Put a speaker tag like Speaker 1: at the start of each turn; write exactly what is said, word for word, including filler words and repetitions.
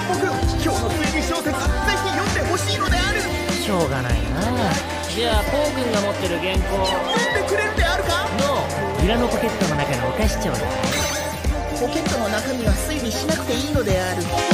Speaker 1: ポ君、今日の推理小説ぜひ読んでほしいのである。
Speaker 2: しょうがないな。じゃあポー君が持ってる原稿
Speaker 1: 読んでくれるであるか。
Speaker 2: の裏のポケットの中のお菓子ちょうだい。
Speaker 1: ポケットの中身は推理しなくていいのである。